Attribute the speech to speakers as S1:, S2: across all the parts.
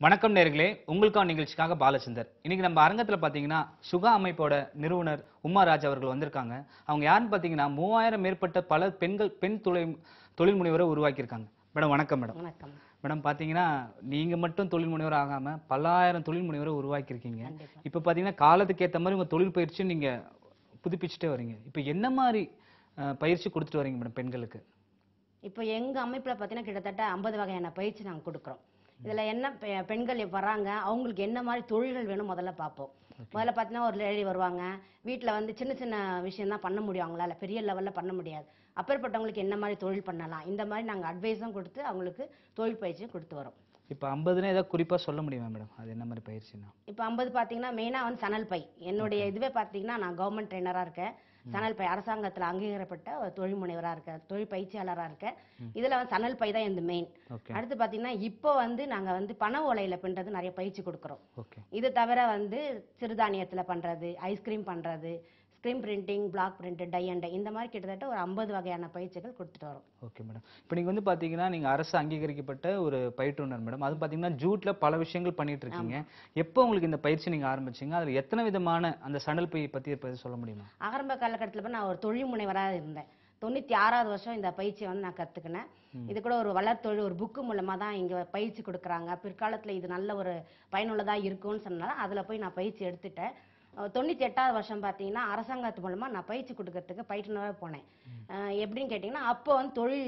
S1: வணக்கம் நேர்களே, உங்களுக்கான நிகழ்ச்சிக்காக பாலச்சந்தர். இன்னைக்கு நம்ம அரங்கத்துல பாத்தீங்கன்னா சுகா அமைப்போட நிறுவனர் உமா ராஜ் அவர்கள் வந்திருக்காங்க. அவங்க யாருன்னு பாத்தீங்கன்னா 3000 மேற்பட்ட பல பெண் தொழில் முனைவரை உருவாக்கியிருக்காங்க. மேடம் வணக்கம் மேடம்.
S2: வணக்கம்.
S1: மேடம் பாத்தீங்கன்னா நீங்க மட்டும் தொழில் முனைவர் ஆகாம பல்லாயிரம் தொழில் முனைவரை உருவாக்கியிருக்கீங்க. இப்ப பாத்தீங்கன்னா காலத்துக்கு ஏத்த மாதிரி உங்க தொழில் பயிற்சி நீங்க புதுப்பிச்சுட்டே வரீங்க. இப்ப என்ன மாதிரி பயிற்சி கொடுத்துட்டு வரீங்க மேடம் பெண்களுக்கு?
S2: இப்போ எங்க அமைப்புல பாத்தீங்கன்னா கிட்டத்தட்ட 50 வகையான பயிற்சி நாங்க கொடுக்குறோம். இதுல என்ன பெண்கள் வராங்க, அவங்களுக்கு என்ன மாதிரி தொழில்கள் வேணும் முதல்ல பார்ப்போம். முதல்ல பார்த்தீங்கன்னா ஒரு லேடி வருவாங்க, வீட்டில் வந்து சின்ன சின்ன விஷயம் தான் பண்ண முடியும், அவங்களால பெரிய லெவலில் பண்ண முடியாது. அப்பேற்பட்டவங்களுக்கு என்ன மாதிரி தொழில் பண்ணலாம், இந்த மாதிரி நாங்கள் அட்வைஸும் கொடுத்து அவங்களுக்கு தொழில் பயிற்சியும் கொடுத்து வரோம்.
S1: இப்போ 50னா ஏதாவது குறிப்பா சொல்ல முடியுமா மேடம்? அது என்ன மாதிரி பயிற்சினா?
S2: இப்போ 50 பார்த்தீங்கன்னா மெயினாக வந்து சணல் பை. என்னுடைய இதுவே பார்த்தீங்கன்னா நான் கவர்மெண்ட் ட்ரெயினராக இருக்கேன். சணல் பை அரசாங்கத்தில் அங்கீகரிக்கப்பட்ட ஒரு தொழில் முனைவராக இருக்கேன், தொழில் பயிற்சியாளராக இருக்கேன். இதில் வந்து சணல் பை தான் இந்த மெயின். அடுத்து பார்த்தீங்கன்னா இப்போ வந்து நாங்கள் வந்து பண ஓலையில் பின்றது நிறைய பயிற்சி கொடுக்குறோம். இது தவிர வந்து சிறுதானியத்தில் பண்ணுறது, ஐஸ்கிரீம் பண்ணுறது, screen printing, block print, tie and tie, இந்த மாதிரி கிட்டத்தட்ட ஒரு 50 வகையான பயிற்சிகள் கொடுத்துட்டு வரோம்.
S1: Okay madam. இப்போ நீங்க வந்து பாத்தீங்கன்னா நீங்க அரசு அங்கீகரிக்கப்பட்ட ஒரு பயிற்றுனர் மேடம். அது பாத்தீங்கன்னா ஜூட்ல பல விஷயங்கள் பண்ணிட்டு இருக்கீங்க. எப்போ உங்களுக்கு இந்த பயிற்சி நீங்க ஆரம்பிச்சீங்க? அதுல எத்தனை விதமான அந்த சணல் பை பத்தி சொல்ல முடியுமா?
S2: ஆரம்ப காலகட்டத்தில் நான் ஒரு தொழில் முனைவராக இருந்தேன். 96வது வருஷம் இந்த பயிற்சியை வந்து நான் கற்றுக்கினேன். இது கூட ஒரு வளர்த்தொழில் ஒரு புக்கு மூலமாக தான் இங்கே பயிற்சி கொடுக்குறாங்க. பிற்காலத்தில் இது நல்ல ஒரு பயனுள்ளதாக இருக்கும்னு சொன்னால அதில் போய் நான் பயிற்சி எடுத்துட்டேன். 98வது வருஷம் பார்த்தீங்கன்னா அரசாங்கத்து மூலமாக நான் பயிற்சி கொடுக்கறதுக்கு பயிற்றுனராக போனேன். எப்படின்னு கேட்டிங்கன்னா அப்போ வந்து தொழில்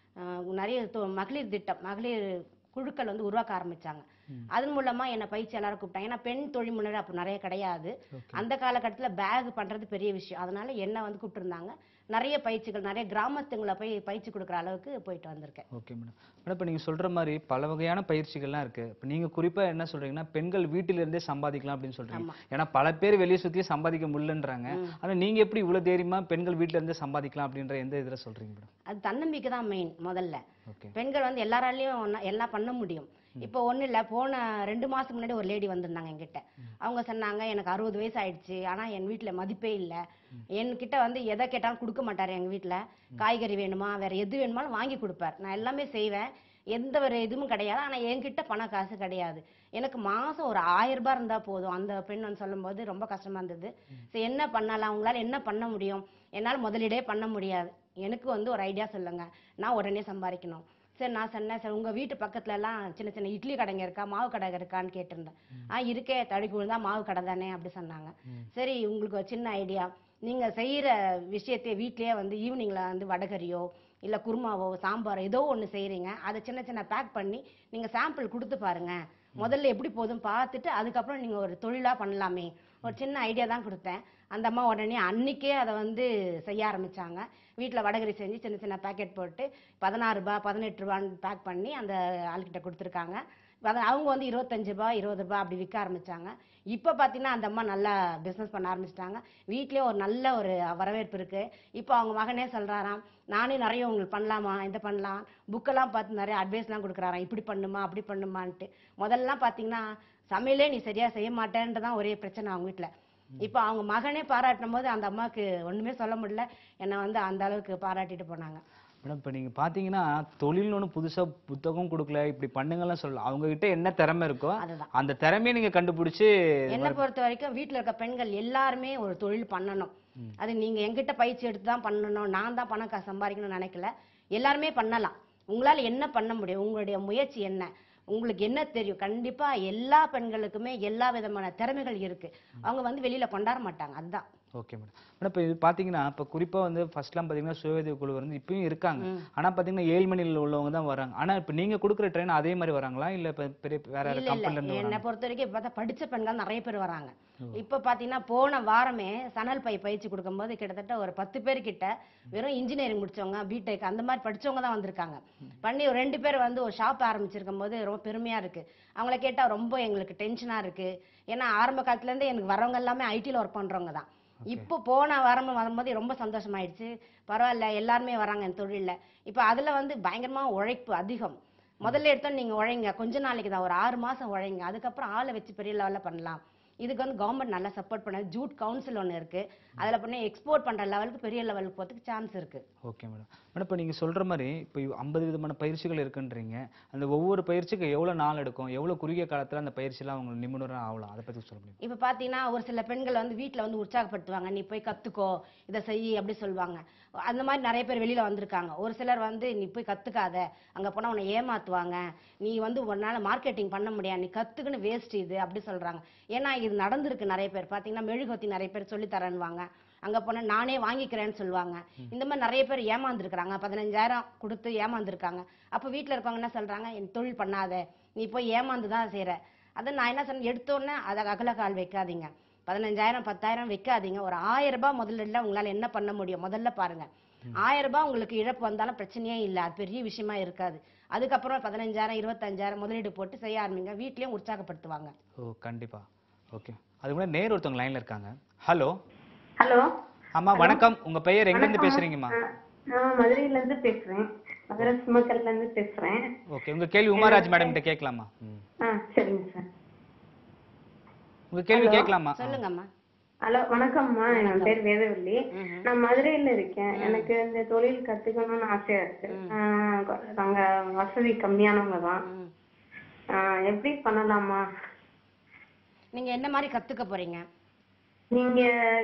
S2: நிறைய மகளிர் திட்டம், மகளிர் குழுக்கள் வந்து உருவாக்க ஆரம்பிச்சாங்க. அதன் மூலமா என்ன பயிற்சியாளராக கூப்பிட்டாங்க. ஏன்னா பெண் தொழில் முனைவர் அப்போ நிறைய கிடையாது. அந்த காலகட்டத்தில் பேக் பண்றது பெரிய விஷயம். அதனால என்ன வந்து கூப்பிட்டுருந்தாங்க. நிறைய பயிற்சிகள், நிறைய கிராமத்துங்களை போய் பயிற்சி கொடுக்குற அளவுக்கு போயிட்டு வந்திருக்கேன்.
S1: Okay madam. மேடம் இப்போ நீங்க சொல்ற மாதிரி பல வகையான பயிற்சிகள்லாம் இருக்கு. இப்போ நீங்க குறிப்பா என்ன சொல்றீங்கன்னா பெண்கள் வீட்டில இருந்தே சம்பாதிக்கலாம் அப்படின்னு சொல்றீங்க. ஏன்னா பல பேர் வெளியே சுத்தி சம்பாதிக்க முடியலன்றாங்க. ஆனா நீங்க எப்படி இவ்வளவு தைரியமா பெண்கள் வீட்டில இருந்தே சம்பாதிக்கலாம் அப்படின்ற எந்த இதுல சொல்றீங்க மேடம்?
S2: அது தன்னம்பிக்கை தான் மெயின். முதல்ல பெண்கள் வந்து எல்லாராலையும் எல்லாம் பண்ண முடியும். இப்போ ஒன்றும் இல்லை, போன 2 மாதத்துக்கு முன்னாடி ஒரு லேடி வந்திருந்தாங்க என்கிட்ட. அவங்க சொன்னாங்க எனக்கு 60 வயசு ஆயிடுச்சு, ஆனால் என் வீட்டில் மதிப்பே இல்லை. என்கிட்ட வந்து எதை கேட்டாலும் கொடுக்க மாட்டார். எங்கள் வீட்டில் காய்கறி வேணுமா வேற எது வேணுமாலும் வாங்கி கொடுப்பார். நான் எல்லாமே செய்வேன், எந்த ஒரு இதுவும் கிடையாது. ஆனால் என்கிட்ட பண காசு கிடையாது. எனக்கு மாதம் ஒரு 1000 ரூபாய் இருந்தால் போதும். அந்த பெண் வந்து சொல்லும்போது ரொம்ப கஷ்டமா இருந்தது. சரி என்ன பண்ணலாம், உங்களால் என்ன பண்ண முடியும்? என்னால் முதலீடே பண்ண முடியாது, எனக்கு வந்து ஒரு ஐடியா சொல்லுங்க, நான் உடனே சம்பாதிக்கணும். சரி நான் சொன்னேன், சார் உங்கள் வீட்டு பக்கத்துலலாம் சின்ன சின்ன இட்லி கடைங்க இருக்கா, மாவு கடை இருக்கான்னு கேட்டிருந்தேன். இருக்கே, தடுக்கி விழுந்தா மாவு கடை தானே அப்படி சொன்னாங்க. சரி உங்களுக்கு ஒரு சின்ன ஐடியா, நீங்கள் செய்கிற விஷயத்தையே வீட்லேயே வந்து ஈவினிங்கில் வந்து வடகரியோ இல்லை குருமாவோ சாம்பாரோ ஏதோ ஒன்று செய்கிறீங்க, அதை சின்ன சின்ன பேக் பண்ணி நீங்கள் சாம்பிள் கொடுத்து பாருங்க. முதல்ல எப்படி போதும் பார்த்துட்டு அதுக்கப்புறம் நீங்கள் ஒரு தொழிலாக பண்ணலாமே. ஒரு சின்ன ஐடியா தான் கொடுத்தேன். அந்த அம்மா உடனே அன்னைக்கே அதை வந்து செய்ய ஆரம்பிச்சாங்க. வீட்டில் வடகரி செஞ்சு சின்ன சின்ன பேக்கெட் போட்டு 16 ரூபாய் 18 ரூபான்னு பேக் பண்ணி அந்த ஆள்கிட்ட கொடுத்துருக்காங்க. அவங்க வந்து 25 ரூபாய் 20 ரூபாய் அப்படி விற்க ஆரம்பிச்சாங்க. இப்போ பார்த்தீங்கன்னா அந்த அம்மா நல்லா பிஸ்னஸ் பண்ண ஆரம்பிச்சிட்டாங்க. வீட்லேயே ஒரு நல்ல ஒரு வரவேற்பு இருக்கு. இப்போ அவங்க மகனே சொல்றாராம், நானே நிறைய உங்களுக்கு பண்ணலாமா, இந்த பண்ணலாம், புக்கெல்லாம் பார்த்து நிறைய அட்வைஸ்லாம் கொடுக்குறாராம், இப்படி பண்ணுமா அப்படி பண்ணுமான்ட்டு. முதல்லாம் பார்த்தீங்கன்னா சமையலே நீ சரியா செய்ய மாட்டேன்றதான் ஒரே பிரச்சனை அவங்க வீட்டில். இப்போ அவங்க மகனே பாராட்டும் போது அந்த அம்மாவுக்கு ஒண்ணுமே சொல்ல முடியல, என்னை வந்து அந்த அளவுக்கு பாராட்டிட்டு போனாங்க.
S1: மேடம் இப்போ நீங்க பாத்தீங்கன்னா தொழில்னு ஒன்று புதுசா புத்தகம் கொடுக்கல, இப்படி பண்ணுங்கலாம் சொல்லலாம். அவங்க கிட்ட என்ன திறமை இருக்கோ அந்த திறமையை நீங்க கண்டுபிடிச்சு.
S2: என்னை பொறுத்த வரைக்கும் வீட்டில் இருக்க பெண்கள் எல்லாருமே ஒரு தொழில் பண்ணணும். அது நீங்க எங்கிட்ட பயிற்சி எடுத்து தான் பண்ணணும், நான் தான் பணம் சம்பாதிக்கணும்னு நினைக்கல. எல்லாருமே பண்ணலாம். உங்களால என்ன பண்ண முடியும், உங்களுடைய முயற்சி என்ன, உங்களுக்கு என்ன தெரியும். கண்டிப்பா எல்லா பெண்களுக்குமே எல்லா விதமான திறமைகள் இருக்கு. அவங்க வந்து வெளியில கொண்டாட மாட்டாங்க. அதுதான்.
S1: Okay madam. மேடம் இப்போ இது பாத்தீங்கன்னா இப்போ குறிப்பா வந்து ஃபர்ஸ்ட்லாம் பாத்தீங்கன்னா சுயஉதவி குழு வந்து இப்பயும் இருக்காங்க. ஆனா பாத்தீங்கன்னா 7 மணியில் உள்ளவங்க தான் வராங்க. ஆனா இப்போ நீங்க கொடுக்குற ட்ரெயின் அதே மாதிரி வராங்களா இல்ல பெரிய வேற கம்பெனில இருந்து?
S2: என்னை பொறுத்த வரைக்கும் இப்போ பார்த்தா படிச்ச பெண்கள் நிறைய பேர் வராங்க. இப்போ பாத்தீங்கன்னா போன வாரமே சணல் பை பயிற்சி கொடுக்கும்போது கிட்டத்தட்ட ஒரு 10 பேர் கிட்ட வெறும் இன்ஜினியரிங் முடிச்சவங்க, பிடெக் அந்த மாதிரி படிச்சவங்க தான் வந்திருக்காங்க. பண்ணி ஒரு 2 பேர் வந்து ஒரு ஷாப் ஆரம்பிச்சிருக்கும் போது ரொம்ப பெருமையா இருக்கு. அவங்கள கேட்டா ரொம்ப எங்களுக்கு டென்ஷனா இருக்கு. ஏன்னா ஆரம்ப காலத்துல இருந்து எனக்கு வரவங்க எல்லாமே ஐடியில் ஒர்க் பண்றவங்க தான். இப்போ போன வாரம் வரும்போது ரொம்ப சந்தோஷமாயிடுச்சு. பரவாயில்ல எல்லாருமே வராங்க என் தொழிலில். இப்போ அதில் வந்து பயங்கரமாக உழைப்பு அதிகம். முதல்ல எடுத்தோம் நீங்கள் உழைங்க, கொஞ்ச நாளைக்கு தான், ஒரு 6 மாதம் உழைங்க, அதுக்கப்புறம் ஆளை வச்சு பெரிய லெவலில் பண்ணலாம். இதுக்கு வந்து கவர்மெண்ட் நல்லா சப்போர்ட் பண்ணாது. ஜூட் கவுன்சில் ஒன்று இருக்கு, அதில் பண்ணி எக்ஸ்போர்ட் பண்ற லெவலுக்கு பெரிய லெவலுக்கு போகிறதுக்கு சான்ஸ் இருக்கு.
S1: Okay madam. மேடம் இப்போ நீங்க சொல்ற மாதிரி இப்போ 50 விதமான பயிற்சிகள் இருக்குன்றீங்க. அந்த ஒவ்வொரு பயிற்சிக்கு எவ்வளவு நாள் எடுக்கும், எவ்வளவு குறுகிய காலத்துல அந்த பயிற்சியெல்லாம் அவங்க நிபுணரா ஆகலாம், அதை பத்தி சொல்ல முடியும்?
S2: இப்போ பார்த்தீங்கன்னா ஒரு சில பெண்கள் வந்து வீட்டில் வந்து உற்சாகப்படுத்துவாங்க, நீ போய் கத்துக்கோ, இதை செய் அப்படி சொல்லுவாங்க. அந்த மாதிரி நிறைய பேர் வெளியில வந்திருக்காங்க. ஒரு சிலர் வந்து நீ போய் கத்துக்காத, அங்க போனா உன்னை ஏமாத்துவாங்க, நீ வந்து உன்னால மார்க்கெட்டிங் பண்ண முடியாது, நீ கத்துக்குன்னு வேஸ்ட் இது அப்படி சொல்றாங்க. ஏன்னா இது நடந்திருக்கு. நிறைய பேர் பார்த்தீங்கன்னா மெழுகுவத்தி நிறைய பேர் சொல்லி தரேன்னுவாங்க, அங்க போனா நானே வாங்கிக்கிறேன்னு சொல்லுவாங்க. இந்த மாதிரி நிறைய பேர் ஏமாந்துருக்காங்க, 15,000 கொடுத்து ஏமாந்துருக்காங்க. அப்ப வீட்டுல இருக்கவங்க என்ன சொல்றாங்க, என் தொழில் பண்ணாத, நீ போய் ஏமாந்து தான் செய்யற. அதை நான் என்ன சொன்னேன், எடுத்தோடனே அதை அகலக்கால் வைக்காதீங்க, 15,000 10,000 வைக்காதீங்க. ஒரு 1000 ரூபாய் முதல்ல உங்களால என்ன பண்ண முடியும் முதல்ல பாருங்க. 1000 ரூபாய் உங்களுக்கு இழப்பு வந்தாலும் பிரச்சனையே இல்லை, அது பெரிய விஷயமா இருக்காது. அதுக்கப்புறம் 15,000 25,000 முதலீடு போட்டு செய்ய ஆரம்பிங்க, வீட்லயும் உற்சாகப்படுத்துவாங்க.
S1: ஓ கண்டிப்பா. ஓகே. அதுக்கு முன்னாடி நேர் ஒருத்தவங்க லைன்ல இருக்காங்க. ஹலோ.
S3: ஹலோ.
S1: ஆமா வணக்கம், உங்க பெயர் எங்க இருந்து பேசுறீங்கம்மா?
S3: நான் மதுரையில இருந்து பேசுறேன், மதுரை சிம்மக்கல்ல இருந்து பேசுறேன்.
S1: ஓகே, உங்க கேள்வி உமாராஜ் மேடம் கிட்ட கேட்கலாமா?
S3: சரிங்க சார்.
S1: உங்க கேள்வி கேட்கலாமா?
S2: சொல்லுங்கம்மா.
S3: ஹலோ வணக்கம்மா, என் பேர் வேதவல்லி, நான் மதுரையில இருக்கேன். எனக்கு இந்த தொழில் கத்துக்கணும்னு ஆசையா இருக்கு. நாங்க வசதி கம்மியானவங்க தான், எப்படி பண்ணலாமா?
S2: நீங்க என்ன மாதிரி கத்துக்க போறீங்க?
S3: நீங்க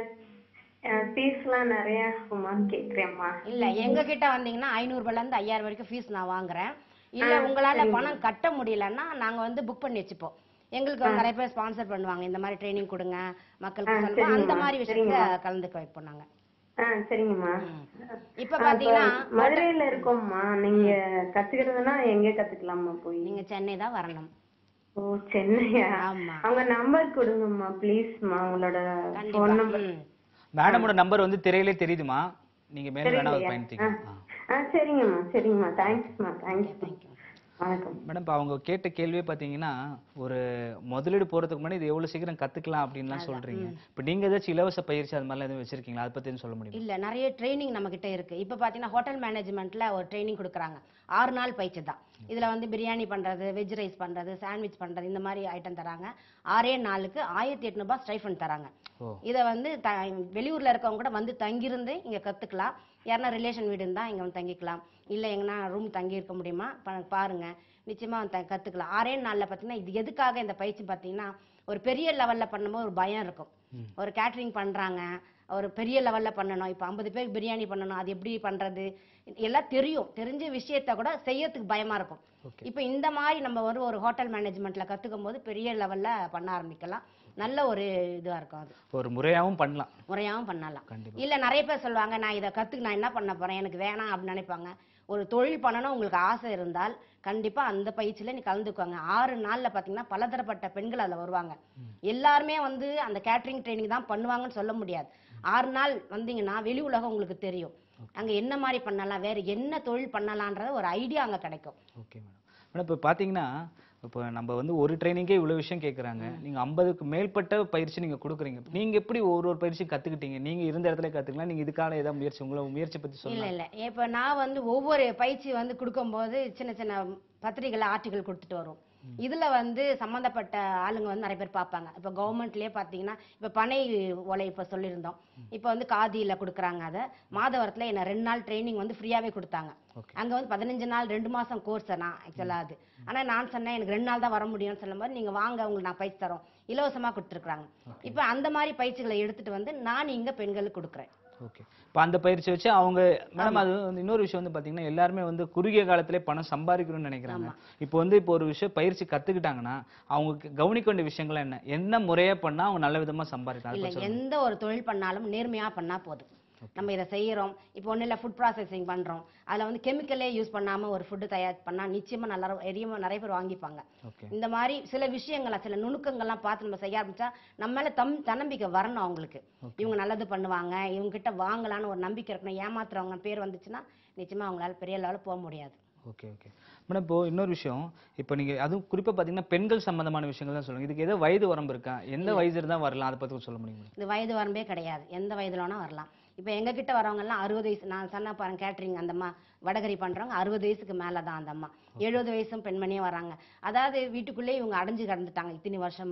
S3: ஃபீஸ்லாம் நிறைய கேக்குறேம்மா.
S2: இல்ல எங்க கிட்ட வந்தீங்கன்னா 500 ரூபாயில இருந்து 5000 வரைக்கும் ஃபீஸ் நான் வாங்குறேன். இல்ல உங்களால பணம் கட்ட முடியலன்னா நாங்க வந்து புக் பண்ணி வச்சுப்போம். எங்களுக்கு வந்து நிறைய பேர் ஸ்பான்சர் பண்ணுவாங்க, இந்த மாதிரி ட்ரைனிங் கொடுங்க மக்களுக்கு சொல்லுவோம், அந்த மாதிரி விஷயத்துல கலந்துக்க வைப்போம் நாங்க.
S3: சரிங்கம்மா.
S2: இப்ப பாத்தீங்கன்னா
S3: மதுரையில இருக்கோம்மா, நீங்க கத்துக்கிறதுனா எங்க கத்துக்கலாமா போய்?
S2: நீங்க சென்னை தான் வரணும்.
S3: ஓ சென்னையா?
S2: ஆமா.
S3: அவங்க நம்பர் கொடுங்கம்மா ப்ளீஸ்மா, உங்களோட ஃபோன் நம்பர்.
S1: மேடமோட நம்பர் வந்து திரையிலே தெரியுதுமா, நீங்க மேல வேணா பயன்படுத்திக்கலாம்.
S3: சரிங்கம்மா சரிங்கம்மா, தேங்க்ஸ்மா, தேங்க்ஸ். வணக்கம்
S1: மேடம். இப்போ அவங்க கேட்ட கேள்வியே பார்த்தீங்கன்னா, ஒரு முதலீடு போறதுக்கு முன்னாடி இது எவ்வளவு சீக்கிரம் கத்துக்கலாம் அப்படின்லாம் சொல்றீங்க. இப்போ நீங்க ஏதாச்சும் இலவச பயிற்சி அது மாதிரிலாம் எதுவும் வச்சிருக்கீங்களா, அதை பத்தி சொல்ல முடியுமா?
S2: இல்ல நிறைய ட்ரைனிங் நம்ம கிட்ட இருக்கு. இப்ப பாத்தீங்கன்னா ஹோட்டல் மேனேஜ்மெண்ட்ல ஒரு ட்ரைனிங் கொடுக்குறாங்க, 6 நாள் பயிற்சி தான். இதுல வந்து பிரியாணி பண்றது, வெஜ் ரைஸ் பண்றது, சாண்ட்விச் பண்றது, இந்த மாதிரி ஐட்டம் தராங்க. 6 நாளுக்கு 1800 ரூபாய் ஸ்டைஃபண்ட் தராங்க. இத வந்து வெளியூர்ல இருக்கவங்க கூட வந்து தங்கியிருந்து இங்க கத்துக்கலாம். யாருன்னா ரிலேஷன் வீடு இருந்தா இங்க வந்து தங்கிக்கலாம், இல்ல எங்கன்னா ரூம் தங்கி இருக்க முடியுமா பாருங்க, நிச்சயமா கத்துக்கலாம். 6 நாள்ல பாத்தீங்கன்னா இது எதுக்காக இந்த பயிற்சி பாத்தீங்கன்னா, ஒரு பெரிய லெவல்ல பண்ணும்போது ஒரு பயம் இருக்கும். ஒரு கேட்டரிங் பண்றாங்க, ஒரு பெரிய லெவல்ல பண்ணணும், இப்ப 50 பேருக்கு பிரியாணி பண்ணணும், அது எப்படி பண்றது எல்லாம் தெரியும், தெரிஞ்ச விஷயத்த கூட செய்யறதுக்கு பயமா இருக்கும். இப்ப இந்த மாதிரி நம்ம ஒரு ஹோட்டல் மேனேஜ்மெண்ட்ல கத்துக்கும் போது பெரிய லெவல்ல பண்ண ஆரம்பிக்கலாம். நல்ல ஒரு இதுவா இருக்கும், அது
S1: ஒரு முறையாவும்
S2: பண்ணலாம். இல்ல நிறைய பேர் சொல்லுவாங்க, நான் இதை கத்துக்கு நான் என்ன பண்ண போறேன், எனக்கு வேணாம் அப்படின்னு நினைப்பாங்க. ஒரு தொழில் பண்ணணும் உங்களுக்கு ஆசை இருந்தால் கண்டிப்பா அந்த பயிற்சியில நீ கலந்துக்குவாங்க. 6 நாள்ல பாத்தீங்கன்னா பலதரப்பட்ட பெண்கள் அதுல வருவாங்க. எல்லாருமே வந்து அந்த கேட்டரிங் ட்ரைனிங் தான் பண்ணுவாங்கன்னு சொல்ல முடியாது. 6 நாள் வந்தீங்கன்னா வெளி உலகம் உங்களுக்கு தெரியும், அங்க என்ன மாதிரி பண்ணலாம், வேற என்ன தொழில் பண்ணலாம்ன்ற ஒரு ஐடியா அங்க கிடைக்கும்.
S1: Okay madam. மேடம் இப்போ பாத்தீங்கன்னா, இப்போ நம்ம வந்து ஒரு ட்ரைனிங்கே இவ்வளவு விஷயம் கேக்குறாங்க, நீங்க 50க்கு மேற்பட்ட பயிற்சி நீங்க கொடுக்குறீங்க. நீங்க எப்படி ஒரு பயிற்சி கத்துக்கிட்டீங்க? நீங்க இருந்த இடத்துல கத்துக்கலாம், நீங்க இதுக்கான ஏதாவது முயற்சி உங்களோட முயற்சி பத்தி சொல்லுங்க.
S2: இல்ல இப்ப நான் வந்து ஒவ்வொரு பயிற்சி வந்து கொடுக்கும்போது சின்ன சின்ன பத்திரிகைகள் ஆர்டிகல் கொடுத்துட்டு வரும். இதுல வந்து சம்பந்தப்பட்ட ஆளுங்க வந்து நிறைய பேர் பார்ப்பாங்க. இப்ப கவர்மெண்ட்லயே பாத்தீங்கன்னா இப்ப பனை ஓலை இப்ப சொல்லியிருந்தோம், இப்ப வந்து காதியில கொடுக்குறாங்க. அதை மாதவரத்துல என்ன 2 நாள் ட்ரைனிங் வந்து ஃப்ரீயாவே கொடுத்தாங்க. அங்க வந்து 15 நாள் 2 மாசம் கோர்ஸ் நான் ஆக்சுவலா அது. ஆனா நான் சொன்னேன் எனக்கு 2 நாள் தான் வர முடியும்னு சொல்லும்போது, நீங்க வாங்க உங்களுக்கு நான் பயிற்சி தரோம், இலவசமா கொடுத்துருக்காங்க. இப்ப அந்த மாதிரி பயிற்சிகளை எடுத்துட்டு வந்து நான் இங்க பெண்களுக்கு கொடுக்குறேன்.
S1: ஓகே. இப்போ அந்த பயிற்சி வச்சு அவங்க மேடம், அது இன்னொரு விஷயம் வந்து பாத்தீங்கன்னா, எல்லாருமே வந்து குறுகிய காலத்திலே பணம் சம்பாதிக்கணும்னு நினைக்கிறாங்க. இப்போ ஒரு விஷயம் பயிற்சி கத்துக்கிட்டாங்கன்னா அவங்க கவனிக்க வேண்டிய விஷயங்கள் என்ன முறையா பண்ணா அவங்க நல்ல விதமா சம்பாதிக்கலாம்?
S2: இல்ல எந்த ஒரு தொழில் பண்ணாலும் நேர்மையா பண்ணா போதும். நம்ம இதை செய்யறோம், இப்போ ஒன்றும் இல்லை ஃபுட் ப்ராசஸிங் பண்றோம், அதுல வந்து கெமிக்கலே யூஸ் பண்ணாம ஒரு ஃபுட்டு தயார் பண்ணா நிச்சயமா நிறைய பேர் வாங்கிப்பாங்க. இந்த மாதிரி சில விஷயங்களை சில நுணுக்கங்கள்லாம் பார்த்து நம்ம செய்ய ஆரம்பிச்சா நம்ம மேல தன்னம்பிக்கை வரணும் அவங்களுக்கு. இவங்க நல்லது பண்ணுவாங்க, இவங்க கிட்ட வாங்கலான்னு ஒரு நம்பிக்கை இருக்கணும். ஏமாத்துறவங்க பேர் வந்துச்சுன்னா நிச்சயமா அவங்களால பெரிய லெவலில் போக முடியாது.
S1: Okay okay madam. இப்போ இன்னொரு விஷயம், இப்போ நீங்க அதுவும் குறிப்பா பாத்தீங்கன்னா பெண்கள் சம்பந்தமான விஷயங்கள் தான் சொல்லுங்க. இதுக்கு ஏதோ வயது வரம்பு இருக்கா? எந்த வயசு இருந்தா வரலாம், அதை பத்தி சொல்ல முடியுமா?
S2: இந்த வயது வரம்பே கிடையாது, எந்த வயதுல வேணா வரலாம். இப்ப எங்க கிட்ட வரவங்க எல்லாம் 60 வயசு, நான் சொன்ன பாருங்க கேட்டரிங் அந்த அம்மா வடகரி பண்றவங்க 60 வயசுக்கு மேலதான் அந்த அம்மா. 70 வயசும் பெண்மணியே வராங்க. அதாவது வீட்டுக்குள்ளே இவங்க அடைஞ்சு கிடந்துட்டாங்க இத்தனை வருஷமா,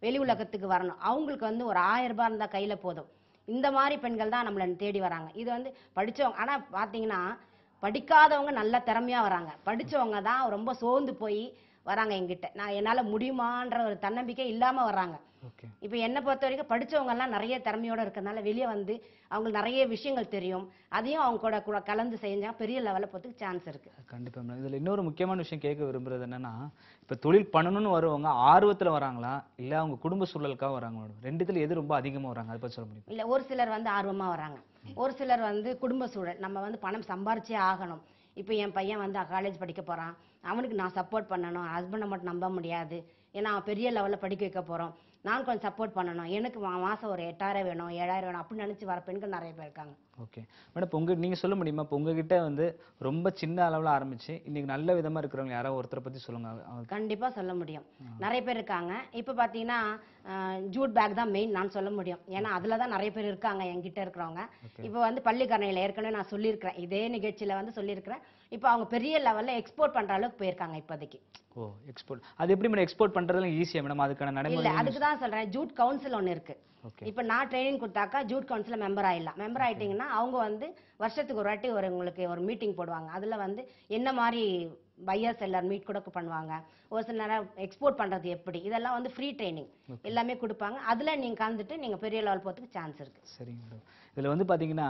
S2: வெளி உலகத்துக்கு வரணும். அவங்களுக்கு வந்து ஒரு 1000 ரூபாய் இருந்தா கையில போதும். இந்த மாதிரி பெண்கள் தான் நம்மள தேடி வராங்க. இது வந்து படிச்சவங்க, ஆனா பாத்தீங்கன்னா படிக்காதவங்க நல்ல திறமையா வராங்க. படிச்சவங்க தான் ரொம்ப சோர்ந்து போய் வராங்க என்கிட்ட. நான் என்னால முடியுமான்ற ஒரு தன்னம்பிக்கை இல்லாம வர்றாங்க.
S1: ஓகே.
S2: இப்ப என்ன பொறுத்த வரைக்கும் படிச்சவங்க எல்லாம் நிறைய திறமையோட இருக்கறனால வெளியே வந்து அவங்களுக்கு நிறைய விஷயங்கள் தெரியும். அதையும் அவங்க கூட கலந்து செஞ்சா பெரிய லெவல்ல போறதுக்கு சான்ஸ் இருக்கு.
S1: கண்டிப்பா மேடம். இதுல இன்னொரு முக்கியமான விஷயம் கேட்க விரும்புறது என்னன்னா, இப்ப தொழில் பண்ணணும்னு வரவங்க ஆர்வத்துல வராங்களா? இல்ல அவங்க குடும்ப சூழலுக்காக வராங்களா மேடம்? ரெண்டுத்துல எது ரொம்ப அதிகமா வராங்க? அத பத்தி சொல்ல முடியுமா?
S2: இல்ல, ஒரு சிலர் வந்து ஆர்வமா வராங்க. ஒரு சிலர் வந்து குடும்ப சூழல், நம்ம வந்து பணம் சம்பாரிச்சே ஆகணும். இப்ப என் பையன் வந்து காலேஜ் படிக்க போறான், அவனுக்கு நான் சப்போர்ட் பண்ணணும். ஹஸ்பண்டை மட்டும் நம்ப முடியாது, ஏன்னா அவன் பெரிய லெவல்ல படிக்க வைக்க போறோம். நான் கொஞ்சம் சப்போர்ட் பண்ணணும், எனக்கு மாசம் ஒரு 8000 வேணும் 7000 வேணும் அப்படின்னு நினைச்சு வர பெண்கள் நிறைய பேர் இருக்காங்க.
S1: Okay madam. இப்போ நீங்க சொல்ல முடியுமா, இப்போ உங்ககிட்ட வந்து ரொம்ப சின்ன அளவுல ஆரம்பிச்சு இன்னைக்கு நல்ல விதமா இருக்கிறவங்க யாராவது ஒருத்தரை பத்தி சொல்லுங்க.
S2: கண்டிப்பா சொல்ல முடியும். நிறைய பேர் இருக்காங்க. இப்ப பாத்தீங்கன்னா ஜூட் பேக் தான் மெயின் நான் சொல்ல முடியும். ஏன்னா அதுலதான் நிறைய பேர் இருக்காங்க என்கிட்ட இருக்கிறவங்க. இப்ப வந்து பள்ளிக்கரணையில ஏற்கனவே நான் சொல்லியிருக்கிறேன், இதே நிகழ்ச்சியில வந்து சொல்லியிருக்கிறேன். இப்ப அவங்க பெரிய லெவல்ல எக்ஸ்போர்ட் பண்ற அளவுக்கு போயிருக்காங்க இப்போதைக்கு.
S1: Oh, export. அது எப்படி மேடம் எக்ஸ்போர்ட் பண்றதுல ஈஸியா மேடம்? அதுக்கான
S2: இல்ல,
S1: நடைமுறை
S2: அதுக்கு தான் சொல்றேன், ஜூட் கவுன்சில் ஒன்னு இருக்கு. இப்ப நான் ட்ரைனிங் கொடுத்தாக்கா ஜூட் கவுன்சில் மெம்பர் ஆயிடலாம். மெம்பர் ஆயிட்டீங்கன்னா அவங்க வந்து வருஷத்துக்கு ஒரு வாட்டி உங்களுக்கு ஒரு மீட்டிங் போடுவாங்க. அதுல வந்து என்ன மாதிரி பையர் செல்லர் மீட் கூட பண்ணுவாங்க. ஒரு சில நேரம் எக்ஸ்போர்ட் பண்றது எப்படி, இதெல்லாம் வந்து ஃப்ரீ ட்ரைனிங் எல்லாமே கொடுப்பாங்க. அதுல நீங்க கலந்துட்டு நீங்க பெரிய லெவல் போறதுக்கு சான்ஸ் இருக்கு.
S1: சரிங்க மேடம். இதுல வந்து பாத்தீங்கன்னா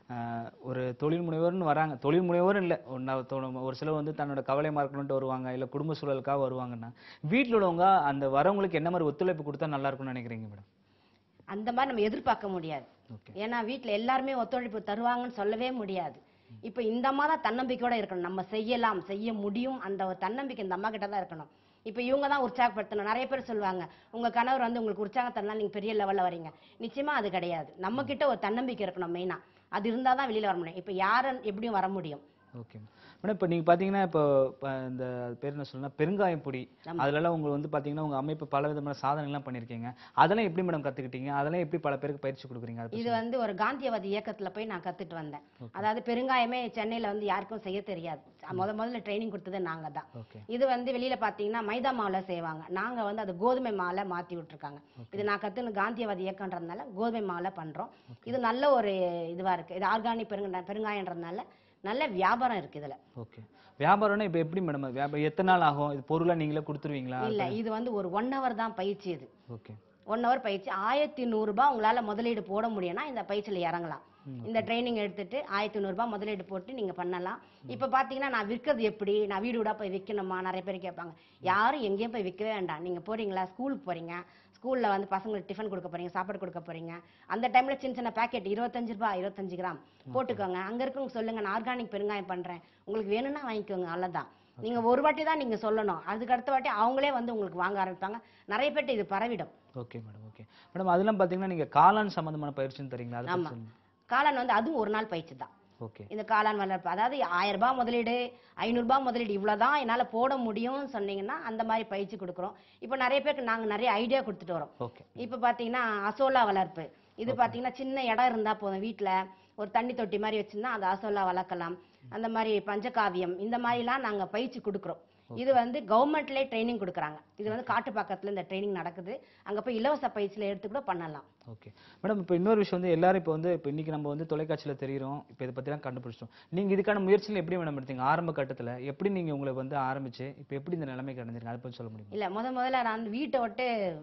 S1: ஒரு தொழில் முனைவோர்னு வராங்க. தொழில் முனைவோர் இல்ல, ஒரு சிலர் வந்து தன்னோட கவலை மறக்கணும்ட்டு வருவாங்க, இல்ல குடும்ப சூழலுக்காக வருவாங்கன்னா வீட்டுல உள்ளவங்க அந்த வரவங்களுக்கு என்ன மாதிரி ஒத்துழைப்பு கொடுத்தா நல்லா இருக்கும்னு நினைக்கிறீங்க மேடம்?
S2: அந்த மாதிரி நம்ம எதிர்பார்க்க முடியாது. ஏன்னா வீட்டுல எல்லாருமே ஒத்துழைப்பு தருவாங்கன்னு சொல்லவே முடியாது. இப்ப இந்த மாதிரி தன்னம்பிக்கையோட இருக்கணும். நம்ம செய்யலாம், செய்ய முடியும், அந்த ஒரு தன்னம்பிக்கை இந்த அம்மா கிட்ட தான் இருக்கணும். இப்ப இவங்க தான் உற்சாகப்படுத்தணும். நிறைய பேர் சொல்லுவாங்க, உங்க கணவர் வந்து உங்களுக்கு உற்சாகத்தனால நீங்க பெரிய லெவல்ல வரீங்க. நிச்சயமா அது கிடையாது. நம்ம கிட்ட ஒரு தன்னம்பிக்கை இருக்கணும் மெயினா. அது இருந்தாதான் வெளியில வர முடியும். இப்ப யாரும் எப்படியும் வர முடியும்.
S1: Okay madam. இப்போ நீங்க பாத்தீங்கன்னா இப்போ இந்த பேர் என்ன சொல்லணும்னா பெருங்காயம் பொடி, அதுலலாம் உங்களுக்கு வந்து பாத்தீங்கன்னா உங்க அமைப்பு பல விதமான சாதனைகள்லாம் பண்ணிருக்கீங்க. அதெல்லாம் எப்படி மேடம் கத்துக்கிட்டீங்க? அதெல்லாம் எப்படி பல பேருக்கு பயிற்சி கொடுக்குறீங்க?
S2: இது வந்து ஒரு காந்தியவாதி இயக்கத்துல போய் நான் கத்துட்டு வந்தேன். அதாவது பெருங்காயமே சென்னையில வந்து யாருக்கும் செய்ய தெரியாது. முதல்ல ட்ரைனிங் கொடுத்தது நாங்க தான். இது வந்து வெளியில பாத்தீங்கன்னா மைதா மாவுல செய்வாங்க. நாங்க வந்து அது கோதுமை மாவுல மாத்தி விட்டுருக்காங்க. இது நான் கத்துன காந்தியவாதி இயக்கம்ன்றதுனால கோதுமை மாவுல பண்றோம். இது நல்ல ஒரு இதுவா இருக்கு. இது ஆர்கானிக் பெருங்காயன்றதுனால நல்ல வியாபாரம் இருக்கு இதுல.
S1: ஓகே. வியாபாரம்னா இப்ப எப்படி மேடம்? வியாபாரம் எத்தனை நாள் ஆகும்? இது பொருளா நீங்களே கொடுத்துருவீங்களா?
S2: இல்ல, இது வந்து ஒரு 1 hour தான் பயிற்சி. இது
S1: ஓகே.
S2: 1 hour பயிற்சி. 1100 ரூபாய் உங்களால முதலீடு போட முடியும்னா இந்த பயிற்சியில இறங்கலாம். இந்த ட்ரைனிங் எடுத்துட்டு 1100 ரூபாய் முதலீடு போட்டு நீங்க பண்ணலாம். இப்ப பாத்தீங்கன்னா நான் விற்கிறது எப்படி, நான் வீடு வீடா போய் விற்கணுமா நிறைய பேர் கேட்பாங்க. யாரும் எங்கேயும் போய் விற்கவே வேண்டாம். நீங்க போறீங்களா, ஸ்கூலுக்கு போறீங்க, ஸ்கூல்ல வந்து பசங்களுக்கு டிஃபன் கொடுக்க போறீங்க, சாப்பாடு கொடுக்க போறீங்க. அந்த டைம்ல சின்ன சின்ன பாக்கெட் 25 ரூபாய் 25 கிராம் போட்டுக்கோங்க. அங்க இருக்கவங்க சொல்லுங்க, நான் ஆர்கானிக் பெருங்காயம் பண்றேன், உங்களுக்கு வேணும்னா வாங்கிக்கோங்க, அவ்வளவுதான். நீங்க ஒரு வாட்டி தான் நீங்க சொல்லணும். அதுக்கு அடுத்த வாட்டி அவங்களே வந்து உங்களுக்கு வாங்க ஆரம்பிப்பாங்க. நிறைய பேர்ட்ட இது பரவிடும்.
S1: Okay madam. Okay madam. அதெல்லாம் பாத்தீங்கன்னா நீங்க காளான் சம்பந்தமான பயிற்சின்னு தரீங்களா? அது
S2: ஆமா, காளான் வந்து அதுவும் ஒரு நாள் பயிற்சி தான்.
S1: ஓகே.
S2: இந்த காளான் வளர்ப்பு, அதாவது 1000 ரூபாய் முதலீடு 500 ரூபாய் முதலீடு இவ்வளவுதான் என்னால போட முடியும்னு சொன்னீங்கன்னா அந்த மாதிரி பயிற்சி கொடுக்குறோம். இப்ப நிறைய பேருக்கு நாங்க நிறைய ஐடியா கொடுத்துட்டு வரோம். இப்ப பாத்தீங்கன்னா அசோலா வளர்ப்பு, இது பாத்தீங்கன்னா சின்ன இடம் இருந்தா போதும், வீட்டுல ஒரு தண்ணி தொட்டி மாதிரி வச்சிருந்தா அந்த அசோலா வளர்க்கலாம். அந்த மாதிரி பஞ்சகாவியம், இந்த மாதிரிலாம் நாங்க பயிற்சி கொடுக்குறோம். இது வந்து கவர்மெண்ட்லயே ட்ரைனிங் கொடுக்குறாங்க. இது வந்து காட்டு பக்கத்துல இந்த ட்ரைனிங் நடக்குது. அங்க போய் இலவச பயிற்சியில எடுத்து கூட பண்ணலாம்.
S1: Okay madam. இப்போ இன்னொரு விஷயம் வந்து எல்லாரும் இப்போ வந்து இப்போ இன்னைக்கு நம்ம வந்து தொலைக்காட்சியில தெரியுறோம், இப்போ இதை பத்திலாம் கண்டுபிடிச்சோம். நீங்க இதுக்கான முயற்சிகள் எப்படி மேடம் எடுத்தீங்க? ஆரம்ப கட்டத்துல எப்படி நீங்க உங்களை வந்து ஆரம்பிச்சு இப்போ எப்படி இந்த நிலைமைக்கு அடைஞ்சிருக்கீங்க? அதை பத்தி சொல்ல முடியுமா?
S2: இல்ல, முதல்ல நான் வீட்டை விட்டு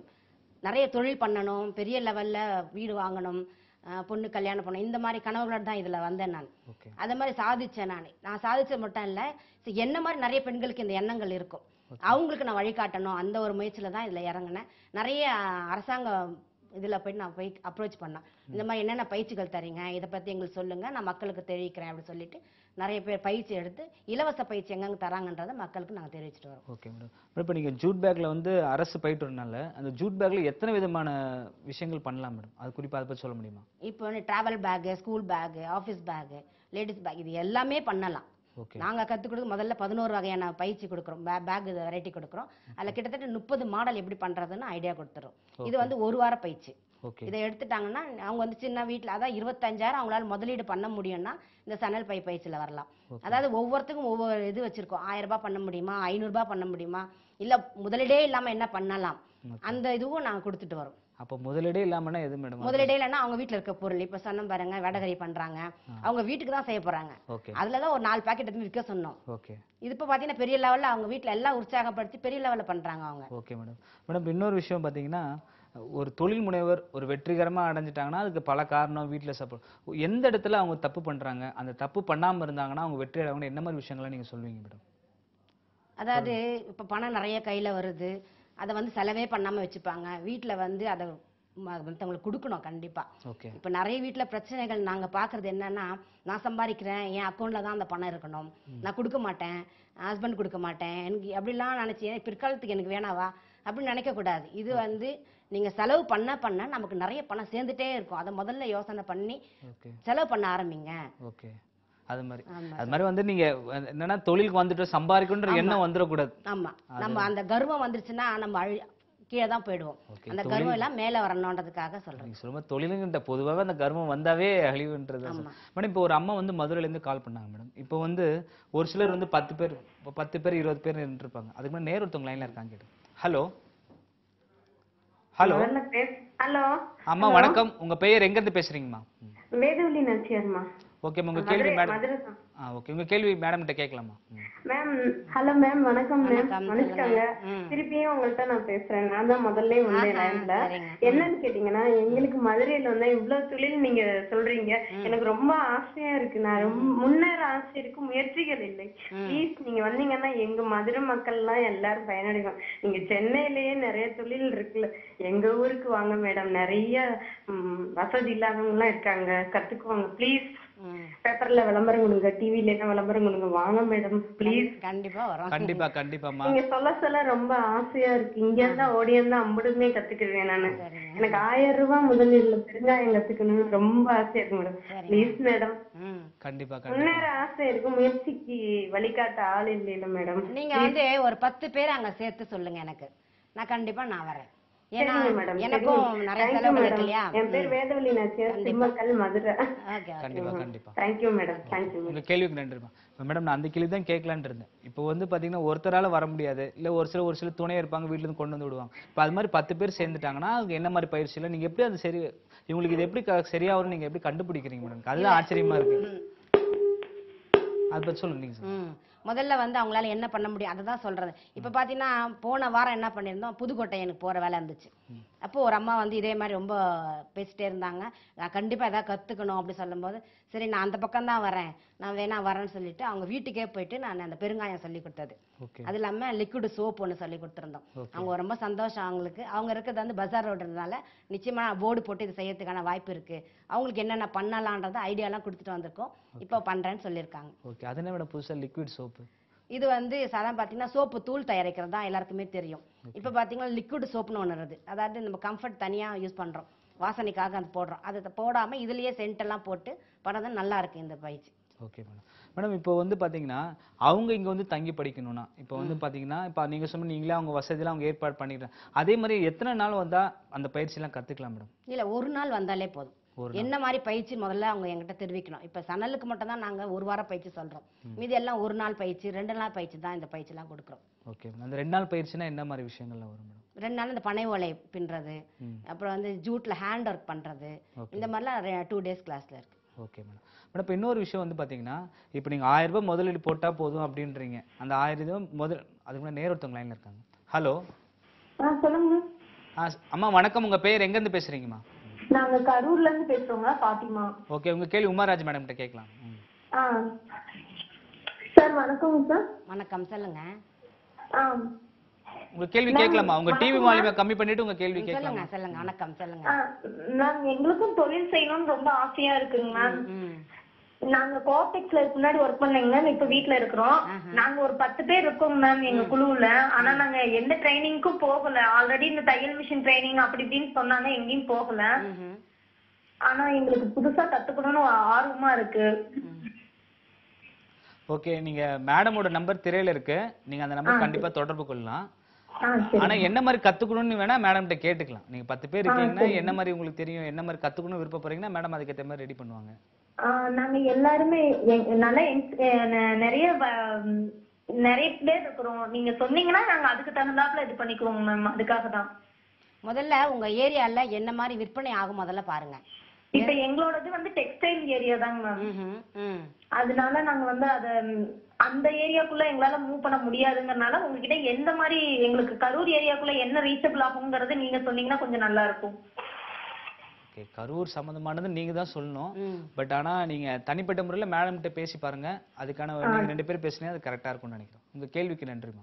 S2: நிறைய தொழில் பண்ணணும், பெரிய லெவல்ல வீடு வாங்கணும், பொண்ணு கல்யாணம் பண்ணணும், இந்த மாதிரி கனவுகளோட தான் இதுல வந்தேன் நான். அத மாதிரி சாதிச்சேன். நான் சாதிச்சது மட்டும் இல்ல, என்ன மாதிரி நிறைய பெண்களுக்கு இந்த எண்ணங்கள் இருக்கும், அவங்களுக்கு நான் வழிகாட்டணும், அந்த ஒரு முயற்சியில தான் இதுல இறங்கினேன். நிறைய அரசாங்க இதுல போய் நான் போய் அப்ரோச் பண்ணேன். இந்த மாதிரி என்னென்ன பயிற்சிகள் தரீங்க, இதை பத்தி எங்களுக்கு சொல்லுங்க, நான் மக்களுக்கு தெரிவிக்கிறேன் அப்படின்னு சொல்லிட்டு நிறைய பேர் பயிற்சி எடுத்து இலவச பயிற்சி எங்கெங்க தராங்கன்றதை மக்களுக்கு நாங்க தெரிவிச்சுட்டு வரோம்.
S1: Okay madam. இப்போ நீங்க ஜூட் பேக்ல வந்து அரசு பயிட்டுறதுனால அந்த ஜூட் பேக்ல எத்தனை விதமான விஷயங்கள் பண்ணலாம் மேடம்? அது குறிப்பா அதை பத்தி சொல்ல முடியுமா?
S2: இப்போ travel bag, school bag, office bag, ladies bag, இது எல்லாமே பண்ணலாம். நாங்க கத்துக் கொடுக்க முதல்ல 11 வகையான பயிற்சி கொடுக்குறோம், பேக் வெரைட்டி கொடுக்குறோம். அதுல கிட்டத்தட்ட 30 மாடல் எப்படி பண்றதுன்னு ஐடியா கொடுத்துறோம். இது வந்து 1 வார பயிற்சி. இதை எடுத்துட்டாங்கன்னா அவங்க வந்து சின்ன வீட்டுல, அதாவது 25,000 அவங்களால முதலீடு பண்ண முடியும்னா இந்த சணல் பை பயிற்சியில வரலாம். அதாவது ஒவ்வொருத்துக்கும் ஒவ்வொரு இது வச்சிருக்கோம். 1000 ரூபாய் பண்ண முடியுமா, 500 ரூபாய் பண்ண முடியுமா, இல்ல முதலீடே இல்லாம என்ன பண்ணலாம், அந்த இதுவும் நாங்க கொடுத்துட்டு வரோம்.
S1: அப்போ முதலீடே இல்லாமனா எது மேடம்?
S2: முதலீடே இல்லைன்னா அவங்க வீட்டுல இருக்க பொருள், இப்ப சொன்ன பாருங்க வடகரி பண்றாங்க, அவங்க வீட்டுக்கு தான் செய்ய போறாங்க. அதுலதான் ஒரு 4 பாக்கெட் எடுத்து விற்க சொன்னோம். இது இப்ப பாத்தீங்கன்னா பெரிய லெவல்ல அவங்க வீட்டுல எல்லாம் உற்சாகப்படுத்தி பெரிய லெவல்ல பண்றாங்க அவங்க.
S1: Okay madam. மேடம் இன்னொரு விஷயம் பாத்தீங்கன்னா, ஒரு தொழில் முனைவர் ஒரு வெற்றிகரமா அடைஞ்சிட்டாங்கன்னா அதுக்கு பல காரணம், வீட்டுல சப்போர்ட். எந்த இடத்துல அவங்க தப்பு பண்றாங்க, அந்த தப்பு பண்ணாம இருந்தாங்கன்னா அவங்க வெற்றி அடைவாங்க, என்ன மாதிரி விஷயங்களை நீங்க சொல்வீங்க மேடம்?
S2: அதாவது இப்ப பணம் நிறைய கையில வருது, அதை வந்து செலவே பண்ணாம வச்சுப்பாங்க. வீட்டுல வந்து அதை மற்றவங்களுக்கு கொடுக்கணும் கண்டிப்பா. இப்ப நிறைய வீட்டுல பிரச்சனைகள் நாங்க பாக்குறது என்னன்னா, நான் சம்பாதிக்கிறேன், என் அக்கௌண்ட்ல தான் அந்த பணம் இருக்கணும், நான் கொடுக்க மாட்டேன், ஹஸ்பண்ட் கொடுக்க மாட்டேன், எனக்கு அப்படிலாம் நினைச்சு பிற்காலத்துக்கு எனக்கு வேணாவா அப்படின்னு நினைக்க கூடாது. இது வந்து நீங்க செலவு பண்ண பண்ண நமக்கு நிறைய பணம் சேர்ந்துட்டே இருக்கும். அதை முதல்ல யோசனை பண்ணி செலவு பண்ண ஆரம்பிங்க.
S1: அது மாதிரி வந்து நீங்க என்னன்னா தொழிலுக்கு வந்துட்டு சம்பாதிக்கணும்ன்ற எண்ணம் வந்துடக்கூடாது.
S2: ஆமா, நம்ம அந்த கர்வம் வந்துருச்சுன்னா நம்ம கீழே தான் போயிடுவோம். அந்த கர்வம் எல்லாம் மேல வரணும்ன்றதுக்காக சொல்றேன்.
S1: சொல்லுங்க, தொழிலுங்கிட்ட பொதுவாக அந்த கர்வம் வந்தாவே அழிவுன்றது. மேடம் இப்போ ஒரு அம்மா வந்து மதுரையில இருந்து கால் பண்ணாங்க மேடம். இப்போ வந்து ஒரு சிலர் வந்து 10 பேர் 20 பேர் இருப்பாங்க. அதுக்கு முன்னாடி நேர் ஒருத்தவங்க லைன்ல இருக்காங்க கேட்டு. ஹலோ ஹலோ
S3: ஹலோ
S1: அம்மா வணக்கம், உங்க பெயர் எங்க இருந்து பேசுறீங்கம்மா?
S3: வேதவல்லி நச்சியார்மா.
S1: ஓகே, உங்க கேள்வி மேடம். ஓகே, உங்க கேள்வி மேடம் கிட்ட கேட்கலாமா?
S3: மேம் ஹலோ மேம், வணக்கம் மேம். மன்னிச்சுக்கோங்க, திருப்பியும் உங்கள்கிட்ட நான் பேசுறேன். நான் தான் முதல்ல வந்தேன் லைன்ல. என்னன்னு கேட்டீங்கன்னா, எங்களுக்கு மதுரையில வந்து இவ்வளவு தொழில் நீங்க சொல்றீங்க, எனக்கு ரொம்ப ஆசையா இருக்கு. நான் ரொம்ப முன்னேற ஆசை இருக்கு, முயற்சிகள் இல்லை. ப்ளீஸ் நீங்க வந்தீங்கன்னா எங்க மதுரை மக்கள் எல்லாம் எல்லாரும் பயனடைவாங்க. நீங்க சென்னையிலேயே நிறைய தொழில் இருக்குல்ல, எங்க ஊருக்கு வாங்க மேடம். நிறைய வசதி இல்லாதவங்க எல்லாம் இருக்காங்க, கத்துக்குவாங்க. ப்ளீஸ் பேப்பர்ல விளம்பரம் கொடுங்க, டிவில என்ன விளம்பரம் கொடுங்க, வாங்க மேடம் ப்ளீஸ்.
S2: கண்டிப்பா வரோம்.
S1: கண்டிப்பா கண்டிப்பாமா.
S3: நீங்க சொல்ல ரொம்ப ஆசையா இருக்கு. இங்க இருந்தா ஓடி இருந்தா அம்புடுமே கத்துக்குவேன் நானு. எனக்கு 1000 ரூபாய் முதலீடுல பெருங்காயம் கத்துக்கணும்னு ரொம்ப ஆசையா இருக்கு மேடம். Please madam.
S1: கண்டிப்பா
S3: முன்னேற ஆசை இருக்கு, முயற்சிக்கு வழிகாட்ட ஆள் இல்ல மேடம்.
S2: நீங்க வந்து ஒரு 10 பேர் அங்க சேர்த்து சொல்லுங்க எனக்கு, நான் கண்டிப்பா நான் வரேன். எனக்கும் நிறைய செலவு இருக்கு இல்லையா?
S3: என் பேர் வேதவல்லி நச்சியார், சிம்மக்கல், மதுரை.
S1: கண்டிப்பா கண்டிப்பா.
S3: Thank you madam. தேங்க்யூ.
S1: உங்க கேள்விக்கு நன்றிமா மேடம். நான் அந்த கேள்வி தான் கேட்கலான்னு இருந்தேன். இப்போ வந்து பாத்தீங்கன்னா ஒருத்தரால வர முடியாது, இல்ல ஒரு சில துணை இருப்பாங்க, வீட்டுல இருந்து கொண்டு வந்து விடுவாங்க. இப்போ அது மாதிரி 10 பேர் சேர்ந்துட்டாங்கன்னா அவங்க என்ன மாதிரி பயிற்சி இல்லை, நீங்க எப்படி அது சரி, இவங்களுக்கு இது எப்படி சரியா வரும் நீங்க எப்படி கண்டுபிடிக்கிறீங்க மேடம்? அதுதான் ஆச்சரியமா இருக்கு. அது பத்தி சொல்லுங்க நீங்க.
S2: முதல்ல வந்து அவங்களால என்ன பண்ண முடியும் அதை தான் சொல்றது. இப்ப பாத்தீங்கன்னா போன வாரம் என்ன பண்ணிருந்தோம், புதுக்கோட்டை எனக்கு போற வேலை இருந்துச்சு. அப்போ ஒரு அம்மா வந்து இதே மாதிரி ரொம்ப பேசிட்டே இருந்தாங்க, நான் கண்டிப்பா ஏதாவது கத்துக்கணும் அப்படி சொல்லும் போது, சரி நான் அந்த பக்கம் தான் வரேன், நான் வேணா வரேன்னு சொல்லிட்டு அவங்க வீட்டுக்கே போயிட்டு நான் அந்த பெருங்காயம் சொல்லி கொடுத்தது, அது இல்லாம லிக்விட் சோப் ஒன்று சொல்லி கொடுத்துருந்தோம். அவங்க ரொம்ப சந்தோஷம். அவங்களுக்கு அவங்க இருக்கிறது வந்து பஜார் ரோடுனால நிச்சயமா போர்டு போட்டு இது செய்யறதுக்கான வாய்ப்பு இருக்கு, அவங்களுக்கு என்னென்ன பண்ணலாம்ன்றது ஐடியாலாம் கொடுத்துட்டு வந்திருக்கோம், இப்போ பண்றேன்னு சொல்லியிருக்காங்க.
S1: ஓகே, அது என்ன புதுசா லிக்விட் சோப்?
S2: இது வந்து சாதாரண பாத்தீங்கன்னா சோப்பு தூள் தயாரிக்கிறது தான் எல்லாருக்குமே தெரியும். இப்ப பாத்தீங்கன்னா லிக்விட் சோப்னு ஒன்று வருது, அதாவது நம்ம கம்ஃபர்ட் தனியா யூஸ் பண்றோம், வாசனைக்காக அது போடுறோம், அதை போடாம இதுலயே சென்ட் எல்லாம் போட்டு பண்ணது நல்லா இருக்கு இந்த பயிற்சி.
S1: Okay madam. மேடம் இப்போ வந்து பாத்தீங்கன்னா அவங்க இங்க வந்து தங்கி படிக்கணும்னா இப்போ வந்து பாத்தீங்கன்னா இப்போ நீங்க சொன்ன நீங்களே அவங்க வசதியெல்லாம் அவங்க ஏற்பாடு பண்ணிடுறாங்க, அதே மாதிரி எத்தனை நாள் வந்தா அந்த பயிற்சி எல்லாம் கத்துக்கலாம் மேடம்?
S2: இல்ல, ஒரு நாள் வந்தாலே போதும். என்ன மாதிரி பயிற்சி முதல்ல அவங்க எங்கிட்ட தெரிவிக்கணும். இப்ப சணலுக்கு மட்டும் தான் நாங்க ஒரு வாரம் பயிற்சி சொல்றோம், மீதி எல்லாம் ஒரு நாள் பயிற்சி 2 நாள் பயிற்சி தான் இந்த பயிற்சி எல்லாம் கொடுக்குறோம்.
S1: ஓகே, அந்த 2 நாள் பயிற்சினா என்ன மாதிரி விஷயங்கள்லாம் வரும் மேடம்?
S2: 2 நாள் இந்த பனை ஓலை பின்றது, அப்புறம் வந்து ஜூட்ல ஹேண்ட் ஒர்க் பண்றது, இந்த மாதிரிலாம் 2 டேஸ் கிளாஸ்ல இருக்கு.
S1: Okay madam. மேடம் இப்போ இன்னொரு விஷயம் வந்து பாத்தீங்கன்னா இப்போ நீங்க 1000 ரூபாய் முதலீடு போட்டா போதும் அப்படின்றீங்க, அந்த 1000 ரூபாய் முதல் அதுக்கு முன்னாடி நேர் ஒருத்தவங்க லைன்ல இருக்காங்க. ஹலோ
S3: சொல்லுங்க.
S1: அம்மா வணக்கம், உங்க பேர் எங்க இருந்து பேசுறீங்கம்மா?
S3: நாங்க கரூர்ல இருந்து பேசுறோங்க, பாத்திமா.
S1: ஓகே, உங்க கேள்வி உமாராஜ் மேடம் கிட்ட கேட்கலாம்.
S3: சார் வணக்கம் சார்.
S2: வணக்கம், சொல்லுங்க.
S1: உங்க கேள்வி கேட்கலாமா? உங்க டிவி வால்யூமை கம்மி பண்ணிட்டு உங்க கேள்வி கேட்கலாம்.
S2: சொல்லுங்க சொல்லுங்க. வணக்கம், சொல்லுங்க.
S3: மேம் எங்களுக்கும் தொழில் செய்யணும்னு ரொம்ப ஆசையா இருக்குங்க மேம். நாங்க கோஆப்டெக்ஸ்ல முன்னாடி ஒர்க் பண்ணீங்க மேம், இப்ப வீட்ல இருக்கிறோம். நாங்க ஒரு 10 பேர் இருக்கோம் மேம் எங்க குழுவுல. ஆனா நாங்க எந்த ட்ரைனிங்க்கும் போகல. ஆல்ரெடி இந்த தையல் மிஷின் ட்ரைனிங் அப்படி இப்படின்னு சொன்னாங்க, எங்கேயும் போகல. ஆனா எங்களுக்கு புதுசா கத்துக்கணும்னு ஆர்வமா இருக்கு.
S1: ஓகே, நீங்க மேடமோட நம்பர் திரையில இருக்கு, நீங்க அந்த நம்பர் கண்டிப்பா தொடர்பு கொள்ளலாம். ஆனா என்ன மாதிரி கத்துக்கணும்னு வேணா மேடம் கிட்ட கேட்டுக்கலாம். நீங்க 10 பேர் இருக்கீங்கன்னா என்ன மாதிரி உங்களுக்கு தெரியும், என்ன மாதிரி கத்துக்கணும் விருப்பப்படுறீங்கன்னா மேடம் அதுக்கு ஏற்ற மாதிரி ரெடி பண்ணுவாங்க.
S3: நாங்க எல்லாருமே நல்ல நிறைய பேர் இருக்கிறோம். நீங்க சொன்னீங்கன்னா நாங்க அதுக்கு தகுந்தாப்புல இது பண்ணிக்குவோம் மேம், அதுக்காக தான்.
S2: முதல்ல உங்க ஏரியால என்ன மாதிரி விற்பனை ஆகும் முதல்ல பாருங்க.
S3: இப்ப எங்களோடது வந்து டெக்ஸ்டைல் ஏரியா தாங்க மேம். அதனால நாங்க வந்து அந்த ஏரியாக்குள்ள எங்களால மூவ் பண்ண முடியாதுங்கறனால உங்ககிட்ட எந்த மாதிரி எங்களுக்கு கரூர் ஏரியாக்குள்ள என்ன ரீச்சபிள் ஆகும்ங்கறது நீங்க சொன்னீங்கன்னா கொஞ்சம் நல்லா இருக்கும்.
S1: ஓகே, கரூர் சம்பந்தமானது நீங்க தான் சொல்லணும். பட் ஆனா நீங்க தனிப்பட்ட முறையில் மேடம் கிட்ட பேசி பாருங்க. அதுக்கான நீங்க 2 பேரும் பேசினா அது கரெக்டா இருக்கும்னு நினைக்கிறேன். உங்க கேள்விக்கு நன்றிமா.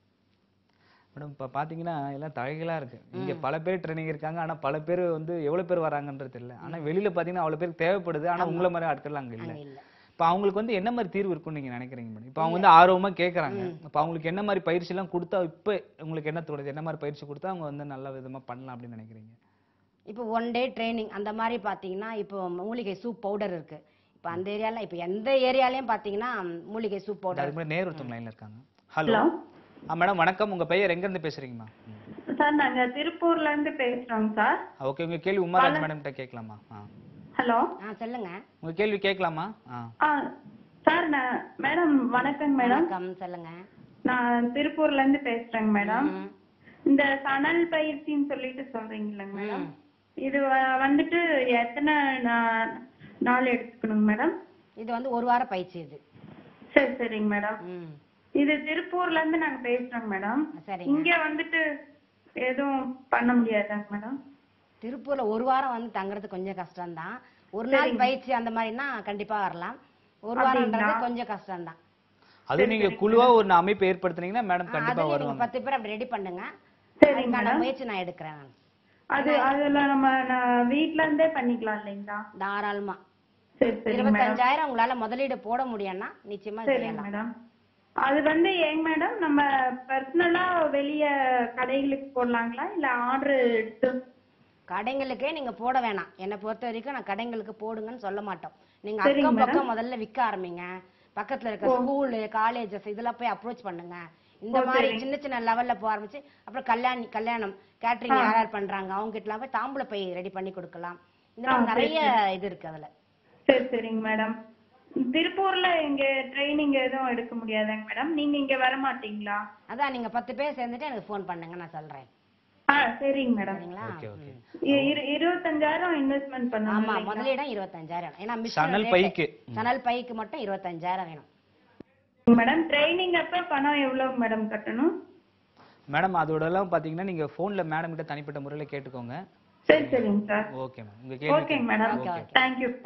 S1: மேடம் இப்ப பாத்தீங்கன்னா எல்லாம் தலைகளா இருக்கு. இங்க பல பேர் ட்ரைனிங் இருக்காங்க. ஆனா பல பேர் வந்து எவ்வளவு பேர் வராங்கன்றது தெரியல. ஆனா வெளியில பாத்தீங்கன்னா அவ்வளவு பேருக்கு தேவைப்படுது. ஆனா உங்களை மாதிரி ஆட்கள் அங்க இல்ல. இப்ப அவங்களுக்கு வந்து என்ன மாதிரி தீர்வு இருக்கும்னு நீங்க நினைக்கிறீங்க மேடம்? இப்ப அவங்க வந்து ஆர்வமா கேக்குறாங்க. அப்ப அவங்களுக்கு என்ன மாதிரி பயிற்சி எல்லாம் கொடுத்தா இப்ப உங்களுக்கு என்ன தோணுது? என்ன மாதிரி பயிற்சி கொடுத்தா அவங்க வந்து நல்ல விதமா பண்ணலாம் அப்படின்னு நினைக்கிறீங்க?
S2: இப்போ 1 டே ட்ரைனிங் அந்த மாதிரி பாத்தீங்கன்னா இப்போ மூலிகை சூப் பவுடர் இருக்கு. இப்போ அந்த ஏரியால இப்போ எந்த ஏரியாலயும் பாத்தீங்கன்னா மூலிகை சூப் பவுடர்.
S1: அதுக்கு முன்னாடி நேர் ஒருத்தவங்க லைன்ல இருக்காங்க. ஹலோ மேடம் வணக்கம். உங்க பெயர் எங்க இருந்து பேசுறீங்கம்மா?
S3: சார் நாங்க திருப்பூர்ல இருந்து பேசுறோம் சார்.
S1: ஓகே, உங்க கேள்வி உமாராஜ் மேடம் கிட்ட கேட்கலாமா?
S3: ஹலோ
S2: சொல்லுங்க.
S1: உங்க கேள்வி கேட்கலாமா?
S3: சார் மேடம் வணக்கம் மேடம்.
S2: வணக்கம், சொல்லுங்க.
S3: நான் திருப்பூர்ல இருந்து பேசுறேங்க மேடம். இந்த சணல் பயிற்சின்னு சொல்லிட்டு சொல்றீங்களா மேடம்? இது வந்துட்டு எத்தனை நாள் எடுத்துக்கணுங்க மேடம்?
S2: இது வந்து 1 வார பயிற்சி இது.
S3: சரிங்க மேடம். இது திருப்பூர்ல இருந்து நாங்க பேசுறோம் மேடம். இங்க வந்துட்டு எதுவும் பண்ண முடியாதாங்க மேடம்?
S2: திருப்பூர்ல 1 வாரம் வந்து தங்குறது கொஞ்சம் கஷ்டம் தான். 1 நாள் பயிற்சி அந்த மாதிரினா கண்டிப்பா வரலாம். 1 வாரம்ன்றது கொஞ்சம் கஷ்டம் தான்.
S1: அது நீங்க குழுவா ஒரு அமைப்பு ஏற்படுத்துனீங்கன்னா மேடம் கண்டிப்பா வருவாங்க.
S2: 10 பேர் அப்படி ரெடி பண்ணுங்க.
S3: சரிங்க,
S2: முயற்சி நான் எடுக்கிறேன்.
S3: அதுல நம்ம வீட்ல இருந்தே பண்ணிக்கலாம் இல்லைங்களா?
S2: தாராளமா.
S3: சரி
S2: 25,000 உங்களால முதலீடு போட முடியும்னா நிச்சயமா செய்யலாம்
S3: மேடம். அது வந்து ஏங்க மேடம் நம்ம பர்சனலா வெளிய கடைகளுக்கு போடலாங்களா இல்ல ஆர்டர் எடுத்து?
S2: கடைங்களுக்கே நீங்க போட வேணாம். என்னை பொறுத்த வரைக்கும் நான் கடைங்களுக்கு போடுங்கன்னு சொல்ல மாட்டோம். நீங்க அக்கம் பக்கம் முதல்ல விற்க ஆரம்பிங்க. பக்கத்துல இருக்க ஸ்கூலு காலேஜஸ் இதெல்லாம் போய் அப்ரோச் பண்ணுங்க. இந்த மாதிரி சின்ன சின்ன லெவல்ல போக ஆரம்பிச்சு அப்புறம் கல்யாணம் கேட்டரிங் யார் பண்றாங்க அவங்க கிட்ட எல்லாம் போய் தாம்பூல பை ரெடி பண்ணி கொடுக்கலாம். இந்த மாதிரி நிறைய இது இருக்கு அதுல.
S3: சரிங்க மேடம். திருப்பூர்ல இங்க ட்ரைனிங் எதுவும் எடுக்க முடியாதாங்க மேடம்? நீங்க இங்க வர மாட்டீங்களா?
S2: அதான் நீங்க 10 பேர் சேர்ந்துட்டு எனக்கு ஃபோன் பண்ணுங்க, நான் சொல்றேன்.
S3: சரிங்க மேடம்.
S1: Okay okay.
S3: 25,000 இன்வெஸ்ட்மென்ட் பண்ணனும்.
S2: ஆமா, முதலீடம் 25,000. ஏனா சணல் பைக்கு மட்டும் 25,000 வேணும்.
S3: மேடம் ட்ரைனிங் அப்ப பணம் எவ்வளவு மேடம் கட்டணும்?
S1: மேடம் அதோட எல்லாம் பாத்தீங்கன்னா நீங்க போன்ல மேடம் கிட்ட தனிப்பட்ட முறையில கேட்டுக்கோங்க.
S3: சரிங்க சார்.
S1: Okay ma'am. உங்க கேள்வி.
S3: Okay madam. Thank you.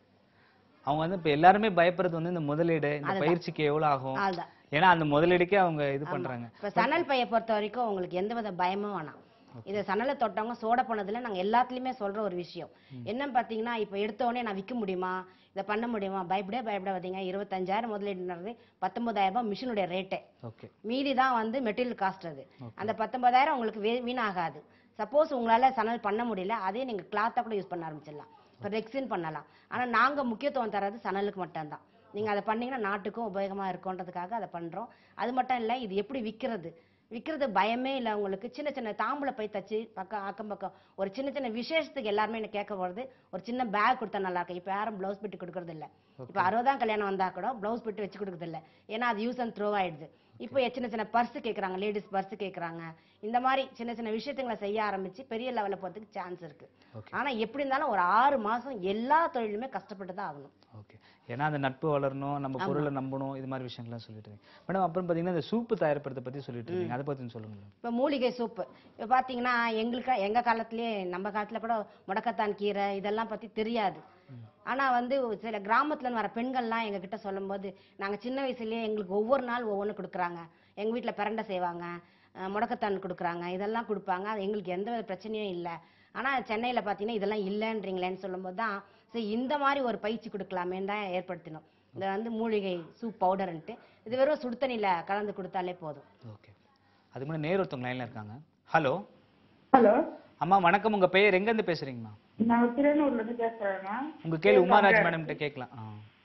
S1: அவங்க வந்து இப்ப எல்லாரும் பயப்படுறது வந்து இந்த முதலீடு இந்த பயிற்சிக்கு எவ்வளவு ஆகும்? ஏன்னா அந்த முதலீடுக்கே அவங்க இது பண்றாங்க.
S2: இப்ப சணல் பையை பொறுத்த வரைக்கும் உங்களுக்கு எந்தவித பயமும் வேணாம். இத சணலை தொட்டவங்க சோட பண்ணதுல நாங்க எல்லாத்துலயுமே சொல்ற ஒரு விஷயம் என்னன்னு பாத்தீங்கன்னா, இப்ப எடுத்த உடனே நான் விற்க முடியுமா இத பண்ண முடியுமா பயப்படாதீங்க. 25,000 முதலீடுன்றது 19,000 ரூபாய் மிஷினுடைய ரேட்டே. மீதி தான் வந்து மெட்டீரியல் காஸ்ட். அது அந்த 19,000 உங்களுக்கு வீணாகாது. சப்போஸ் உங்களால சணல் பண்ண முடியல அதே நீங்க கிளாத்தா கூட யூஸ் பண்ண ஆரம்பிச்சிடலாம். இப்ப ரெக்ஸின் பண்ணலாம். ஆனா நாங்க முக்கியத்துவம் தரது சணலுக்கு மட்டும்தான். நீங்க அதை பண்ணீங்கன்னா நாட்டுக்கும் உபயோகமா இருக்கும்ன்றதுக்காக அதை பண்றோம். அது மட்டும் இல்ல, இது எப்படி விக்கிறது பயமே இல்ல உங்களுக்கு. சின்ன சின்ன தாம்பூல பை தச்சு அக்கம் பக்கம் ஒரு சின்ன சின்ன விசேஷத்துக்கு எல்லாருமே என்ன கேட்க போறது ஒரு சின்ன பேக் கொடுத்தா நல்லா இருக்கும். இப்ப யாரும் பிளவுஸ் பிட்டு கொடுக்கறது இல்ல. இப்ப 60ஆம் கல்யாணம் வந்தா கூட பிளவுஸ் பிட்டு வச்சு கொடுக்கறது இல்ல. ஏன்னா அது யூஸ் அண்ட் த்ரோ ஆயிடுது. இப்போ சின்ன சின்ன பர்ஸ் கேக்குறாங்க, லேடிஸ் பர்ஸ் கேக்குறாங்க. இந்த மாதிரி சின்ன சின்ன விஷயங்களை செய்ய ஆரம்பிச்சு பெரிய லெவல்ல போறதுக்கு சான்ஸ் இருக்கு. ஆனா எப்படி இருந்தாலும் ஒரு 6 மாசம் எல்லா தொழிலுமே கஷ்டப்பட்டு தான் ஆகணும்.
S1: ஓகே. ஏன்னா அந்த நட்பு வளரணும், நம்ம பொருளை நம்பணும், இது மாதிரி விஷயங்கள்லாம் சொல்லிட்டு இருக்கீங்க. மேடம் அப்புறம் பாத்தீங்கன்னா இந்த சூப்பு தயாரிப்பதை பத்தி சொல்லிட்டு இருக்கீங்க. அதை பத்தி சொல்லுங்க.
S2: இப்ப மூலிகை சூப்பு இப்ப பாத்தீங்கன்னா எங்க காலத்திலேயே நம்ம காலத்துல கூட முடக்கத்தான் கீரை இதெல்லாம் பத்தி தெரியாது. ஆனா வந்து சில கிராமத்துல வர பெண்கள்லாம் எங்க கிட்ட சொல்லும் போது நாங்க சின்ன வயசுலயே எங்களுக்கு ஒவ்வொரு நாள் ஒவ்வொன்னு கொடுக்குறாங்க. எங்க வீட்டுல பிரண்டை செய்வாங்க, முடக்கத்தான் கொடுக்குறாங்க, இதெல்லாம் கொடுப்பாங்க. அது எங்களுக்கு எந்த வித பிரச்சனையும் இல்லை. ஆனா சென்னையில பாத்தீங்கன்னா இதெல்லாம் இல்லைன்றீங்களேன்னு சொல்லும் போதுதான் சரி இந்த மாதிரி ஒரு பயிற்சி கொடுக்கலாமேன்னு தான் ஏற்படுத்தினோம். இந்த வந்து மூலிகை சூப் பவுடர்ன்ட்டு இது வெறும் சுடு தண்ணியில கலந்து கொடுத்தாலே போதும்.
S1: ஓகே. அதுக்கு முன்னாடி நேர் ஒருத்தவங்க லைன்ல இருக்காங்க. ஹலோ
S3: ஹலோ
S1: அம்மா வணக்கம். உங்க பெயர் எங்க இருந்து பேசுறீங்கம்மா?
S3: நான் திருநூர்ல இருந்து பேசுறேன்.
S1: உங்க கேள்வி உமாராஜ் மேடம் கிட்ட கேட்கலாம்.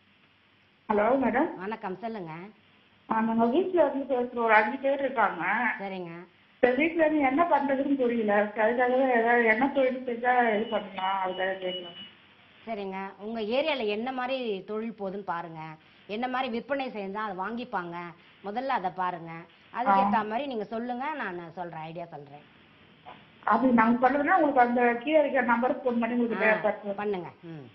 S3: ஹலோ மேடம்
S2: வணக்கம், சொல்லுங்க.
S3: நாங்க வீட்டுல இருந்து பேசுறோம். ஒரு 5 பேர் இருக்காங்க.
S2: சரிங்க.
S3: வீட்டுல இருந்து என்ன பண்றதுன்னு புரியல. அதுக்காகவே ஏதாவது என்ன தொழில் செஞ்சா இது பண்ணலாம் அதுக்காக கேட்கலாம்.
S2: சரிங்க. உங்க ஏரியால என்ன மாதிரி தொழில் போகுதுன்னு பாருங்க. என்ன மாதிரி விற்பனை செஞ்சா அதை வாங்கிப்பாங்க முதல்ல அதை பாருங்க. அதுக்கேற்ற மாதிரி நீங்க சொல்லுங்க, நான் சொல்றேன், ஐடியா சொல்றேன்.
S4: அது நாங்க சொல்றதுன்னா உங்களுக்கு அந்த கீழே இருக்கிற நம்பருக்கு ஃபோன் பண்ணி உங்களுக்கு தேவைப்படுது.
S2: பண்ணுங்க.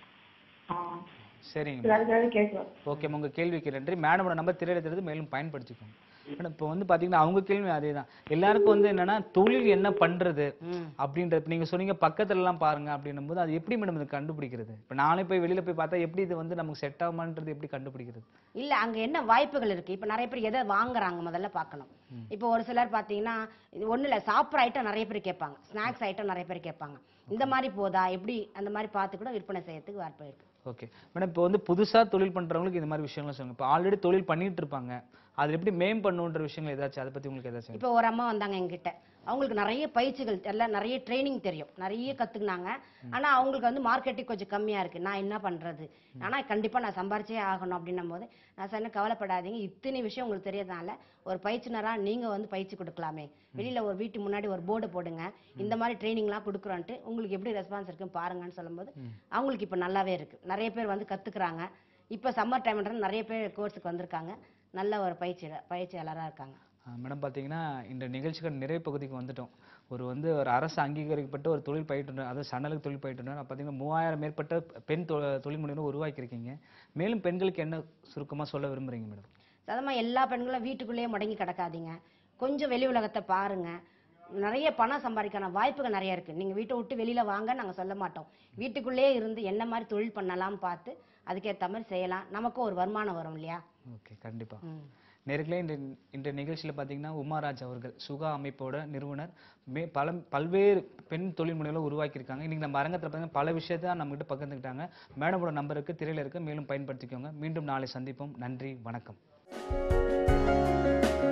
S1: சரிங்க.
S4: அதுக்காக கேட்குறோம்.
S1: ஓகே, உங்க கேள்விக்கு நன்றி. மேடமோட நம்பர் திரையில தெரியுது, மேலும் பயன்படுத்திக்கோங்க. மேடம் இப்போ வந்து பாத்தீங்கன்னா அவங்க கேள்வி அதேதான். எல்லாருக்கும் வந்து என்னன்னா தொழில் என்ன பண்றது அப்படின்றது நீங்க சொன்னீங்க பக்கத்துல எல்லாம் பாருங்க அப்படின்னும் போது அது எப்படி மேடம் இது கண்டுபிடிக்கிறது? இப்ப நானே போய் வெளியில போய் பார்த்தா எப்படி இது வந்து நமக்கு செட் ஆகுமான்றது எப்படி கண்டுபிடிக்கிறது?
S2: இல்ல அங்க என்ன வாய்ப்புகள் இருக்கு? இப்ப நிறைய பேர் எதை வாங்குறாங்க முதல்ல பார்க்கணும். இப்போ ஒரு சிலர் பாத்தீங்கன்னா இது ஒண்ணு இல்ல, சாப்பிட்ற ஐட்டம் நிறைய பேர் கேட்பாங்க, ஸ்நாக்ஸ் ஐட்டம் நிறைய பேர் கேட்பாங்க. இந்த மாதிரி போதா எப்படி அந்த மாதிரி பார்த்து கூட விற்பனை செய்யறதுக்கு வாய்ப்பு இருக்கு.
S1: ஓகே மேடம், இப்போ வந்து புதுசா தொழில் பண்றவங்களுக்கு இந்த மாதிரி விஷயங்கள்லாம் சொல்லுங்க. இப்போ ஆல்ரெடி தொழில் பண்ணிட்டு இருப்பாங்க, அது எப்படி மேம்பண்ணுன்ற விஷயங்கள் ஏதாச்சும் அதை பத்தி உங்களுக்கு ஏதாச்சும்?
S2: இப்போ ஒரு அம்மா வந்தாங்க என்கிட்ட, அவங்களுக்கு நிறைய பயிற்சிகள் எல்லாம் நிறைய ட்ரைனிங் தெரியும், நிறைய கத்துக்கினாங்க. ஆனா அவங்களுக்கு வந்து மார்க்கெட்டிங் கொஞ்சம் கம்மியா இருக்கு. நான் என்ன பண்றது? ஆனா கண்டிப்பா நான் சம்பாரிச்சே ஆகணும் அப்படின்னும் போது நான் சொன்னேன், கவலைப்படாதீங்க, இத்தனை விஷயம் உங்களுக்கு தெரியறதுனால ஒரு பயிற்சினரா நீங்க வந்து பயிற்சி கொடுக்கலாமே. வெளியில ஒரு வீட்டு முன்னாடி ஒரு போர்டு போடுங்க, இந்த மாதிரி ட்ரைனிங்லாம் கொடுக்குறோன்ட்டு உங்களுக்கு எப்படி ரெஸ்பான்ஸ் இருக்குன்னு பாருங்கன்னு சொல்லும்போது அவங்களுக்கு இப்போ நல்லாவே இருக்கு. நிறைய பேர் வந்து கத்துக்கிறாங்க. இப்போ சம்மர் டைம்ன்ற நிறைய பேர் கோர்ஸுக்கு வந்திருக்காங்க, நல்ல ஒரு பயிற்சியாளராக இருக்காங்க.
S1: மேடம் பார்த்தீங்கன்னா இந்த நிகழ்ச்சிகள் நிறைய பகுதிக்கு வந்துட்டோம். ஒரு அரசு அங்கீகரிக்கப்பட்ட ஒரு தொழில் பயிற்றுனர், அதாவது சன்னலுக்கு தொழில் பயிற்றுனர் பார்த்தீங்கன்னா 3000 மேற்பட்ட பெண் தொழில் முனைவோர் உருவாக்கியிருக்கீங்க. மேலும் பெண்களுக்கு என்ன சுருக்கமாக சொல்ல விரும்புறீங்க மேடம்?
S2: சாதாரணமாக எல்லா பெண்களும் வீட்டுக்குள்ளேயே முடங்கி கிடக்காதீங்க, கொஞ்சம் வெளி உலகத்தை பாருங்க. நிறைய பணம் சம்பாதிக்கான வாய்ப்புகள் நிறைய இருக்கு. நீங்க வீட்டை விட்டு வெளியில வாங்க நாங்க சொல்ல மாட்டோம். வீட்டுக்குள்ளேயே இருந்து என்ன மாதிரி தொழில் பண்ணலாம் பார்த்து அதுக்கேற்ற மாதிரி செய்யலாம், நமக்கும் ஒரு வருமானம் வரும் இல்லையா?
S1: ஓகே, கண்டிப்பா. நேர்களே, இந்த நிகழ்ச்சியில் பார்த்தீங்கன்னா உமாராஜ் அவர்கள் சுகா அமைப்போட நிறுவனர், பல்வேறு பெண் தொழில் முனைவோரை உருவாக்கியிருக்காங்க. இன்னைக்கு நம்ம அரங்கத்தில் பார்த்தீங்கன்னா பல விஷயத்தை நம்மகிட்ட பகிர்ந்துக்கிட்டாங்க. மேடமோட நம்பருக்கு திரையில இருக்கு, மேலும் பயன்படுத்திக்கோங்க. மீண்டும் நாளை சந்திப்போம். நன்றி, வணக்கம்.